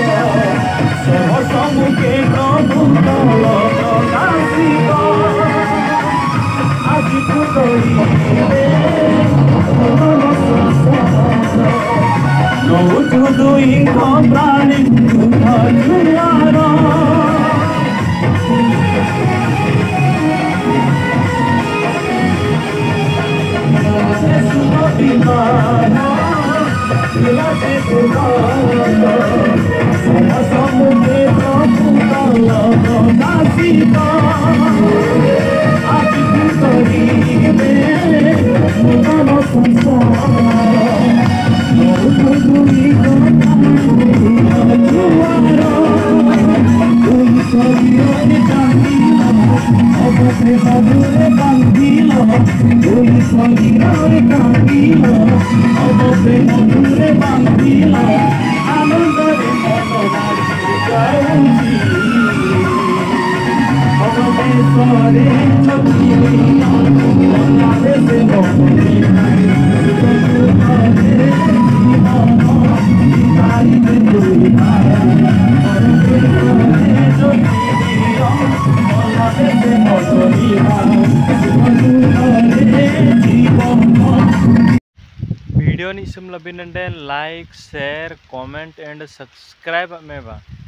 সমুখে প্রভু তল প্রকাশিত আজি করিবে নৌটু দুই প্রাণী জুয়ার সমুখে প্রভু তল প্রকাশিত আজি করিবে নূতন সংসার অবসে বাদুরে বান্ধিল ওই শরীরে কান্দিল অবসে বাদুরে বান্ধিল আনন্দরে মনবার গাউছি অবসরে ছবিল বাংলাদেশে বসে video ni sum labin and like, share, comment and subscribe me ba.